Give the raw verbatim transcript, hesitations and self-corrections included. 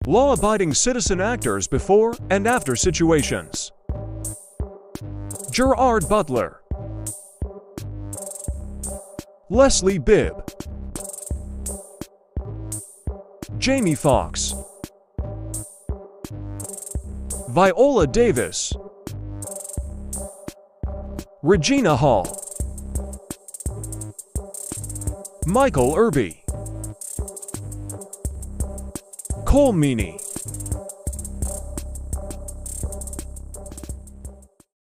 Law-abiding citizen actors before and after situations. Gerard Butler, Leslie Bibb, Jamie Foxx, Viola Davis, Regina Hall, Michael Irby, Colm Meaney,